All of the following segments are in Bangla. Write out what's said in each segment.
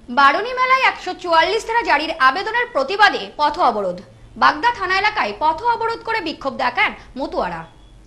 বারুণী মেলায় ১৪৪ ধারা জারির আবেদনের প্রতিবাদে পথ অবরোধ। বাগদা থানা এলাকায় পথ অবরোধ করে বিক্ষোভ দেখান মতুয়ারা।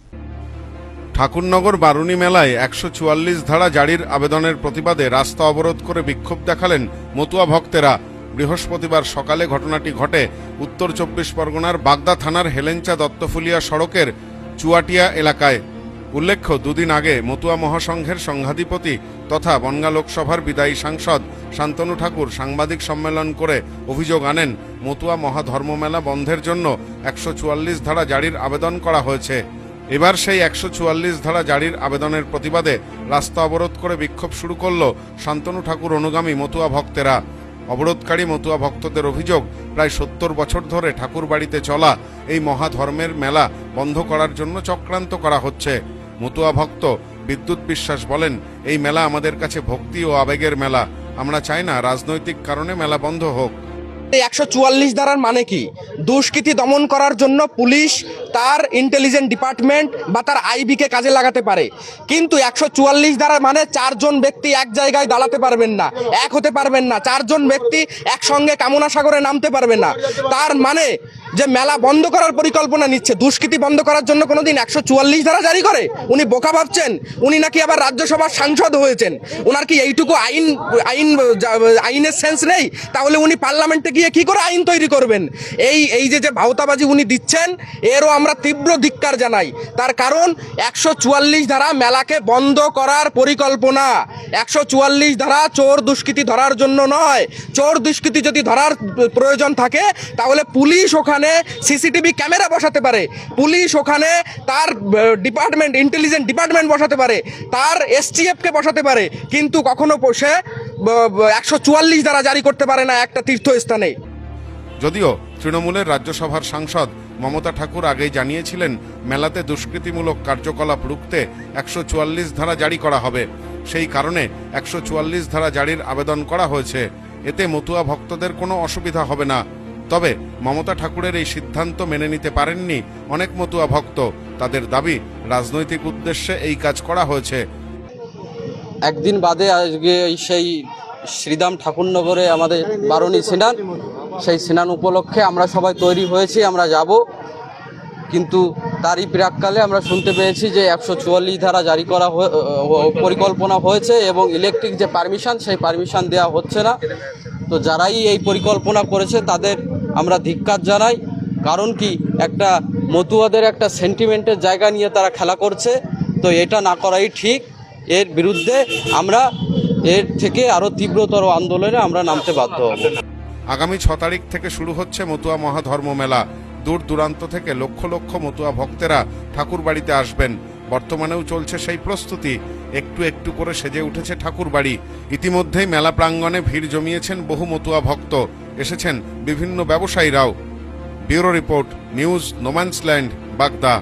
ঠাকুরনগর বারুণী মেলায় ১৪৪ ধারা জারির আবেদনের প্রতিবাদে রাস্তা অবরোধ করে বিক্ষোভ দেখালেন মতুয়া ভক্তেরা। বৃহস্পতিবার সকালে ঘটনাটি ঘটে উত্তর ২৪ পরগনার বাগদা থানার হেলেঞ্চা দত্তফুলিয়া সড়কের চুয়াটিয়া এলাকায়। উল্লেখ্য, দুদিন আগে মতুয়া মহাসংঘের সংঘাধিপতি তথা বনগাঁ লোকসভার বিদায়ী সাংসদ শান্তনু ঠাকুর সাংবাদিক সম্মেলন করে অভিযোগ আনেন মতুয়া মহাধর্মমেলা বন্ধের জন্য ১৪৪ ধারা জারির আবেদন করা হয়েছে। এবার সেই ১৪৪ ধারা জারির আবেদনের প্রতিবাদে রাস্তা অবরোধ করে বিক্ষোভ শুরু করল শান্তনু ঠাকুর অনুগামী মতুয়া ভক্তেরা। অবরোধকারী মতুয়া ভক্তদের অভিযোগ, প্রায় ৭০ বছর ধরে ঠাকুর বাড়িতে চলা এই মহাধর্মের মেলা বন্ধ করার জন্য চক্রান্ত করা হচ্ছে। মতুয়া ভক্ত বিদ্যুৎ বিশ্বাস বলেন, এই মেলা আমাদের কাছে ভক্তি ও আবেগের মেলা। আমরা চাই না রাজনৈতিক কারণে মেলা বন্ধ হোক। ১৪৪ ধারার মানে কি? দুষ্কৃতি দমন করার জন্য পুলিশ তার ইন্টেলিজেন্স ডিপার্টমেন্ট বা তার আইবিকে কাজে লাগাতে পারে, কিন্তু ১৪৪ ধারার মানে ৪ জন ব্যক্তি এক জায়গায় দাঁড়াতে পারবেন না, এক হতে পারবেন না, ৪ জন ব্যক্তি একসঙ্গে কামনা সাগরে নামতে পারবে না। তার মানে যে মেলা বন্ধ করার পরিকল্পনা নিচ্ছে, দুষ্কৃতি বন্ধ করার জন্য কোনোদিন ১৪৪ ধারা জারি করে? উনি বোকা ভাবছেন? উনি নাকি আবার রাজ্যসভার সাংসদ হয়েছেন, ওনার কি এইটুকু আইনের সেন্স নেই? তাহলে উনি পার্লামেন্টে গিয়ে কি করে আইন তৈরি করবেন? এই যে ভাওতাবাজি উনি দিচ্ছেন, এরও আমরা তীব্র ধিক্কার জানাই। তার কারণ ১৪৪ ধারা মেলাকে বন্ধ করার পরিকল্পনা। ১৪৪ ধারা চোর দুষ্কৃতি ধরার জন্য নয়। চোর দুষ্কৃতি যদি ধরার প্রয়োজন থাকে তাহলে পুলিশ ওখানে সিসিটিভি ক্যামেরা বসাতে পারে, পুলিশ ওখানে তার ডিপার্টমেন্ট ইন্টেলিজেন্স ডিপার্টমেন্ট বসাতে পারে, তার এসটিএফকে বসাতে পারে, কিন্তু কখনো সে ১৪৪ ধারা জারি করতে পারে না একটা তীর্থস্থানে। যদিও তৃণমূলের রাজ্যসভার সাংসদ মমতা ঠাকুর আগেই জানিয়েছিলেন মেলাতে দুষ্কৃতিমূলক কার্যকলাপ রুখতে ১৪৪ ধারা জারি করা হবে। সেই কারণে ১৪৪ ধারা জারির আবেদন করা হয়েছে। এতে মতুয়া ভক্তদের কোনো অসুবিধা হবে না। তবে মমতা ঠাকুরের এই সিদ্ধান্ত মেনে নিতে পারেননি অনেক মতুয়া ভক্ত। তাদের দাবি, রাজনৈতিক উদ্দেশ্যে এই কাজ করা হয়েছে। একদিন বাদে আজকে সেই শ্রীধাম ঠাকুরনগরে আমাদের বারুণী স্নান, সেই স্নান উপলক্ষে আমরা সবাই তৈরি হয়েছি, আমরা যাব। কিন্তু তারই প্রাককালে আমরা শুনতে পেয়েছি যে ১৪৪ ধারা জারি করা পরিকল্পনা হয়েছে এবং ইলেকট্রিক যে পারমিশন, সেই পারমিশন দেওয়া হচ্ছে না। তো যারাই এই পরিকল্পনা করেছে তাদের আমরা ধিক্কার জানাই। কারণ কি, একটা মতুয়াদের একটা সেন্টিমেন্টের জায়গা নিয়ে তারা খেলা করছে, তো এটা না করাই ঠিক। এর বিরুদ্ধে আমরা এর থেকে আরও তীব্রতর আন্দোলনে আমরা নামতে বাধ্য হব। আগামী ৬ তারিখ থেকে শুরু হচ্ছে মতুয়া মহাধর্ম মেলা। দূর দূরান্ত থেকে লক্ষ লক্ষ মতুয়া ভক্তেরা ঠাকুর বাড়িতে আসবেন। বর্তমানেও চলছে সেই প্রস্তুতি। একটু একটু করে সেজে উঠেছে ঠাকুর বাড়ি। ইতিমধ্যেই মেলা প্রাঙ্গণে ভিড় জমিয়েছেন বহু মতুয়া ভক্ত, এসেছেন বিভিন্ন ব্যবসায়ীরাও। Bureau report, news no man's land, Bagda.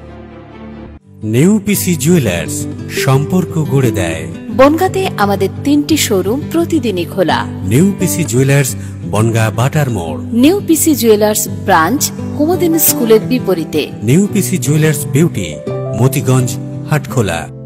Neupisi jewellers, সম্পর্ক গড়ে দেয়। বনগাঁতে আমাদের 3টি শোরুম প্রতিদিনই খোলা। নেউপিসি জুয়েলার্স, বনগাঁ বাটার মোড়। নেউপিসি জুয়েলার্স ব্রাঞ্চ, কুমুদিনী স্কুলের বিপরীতে। Neupisi jewellers beauty, Motiganj, Hatkhola.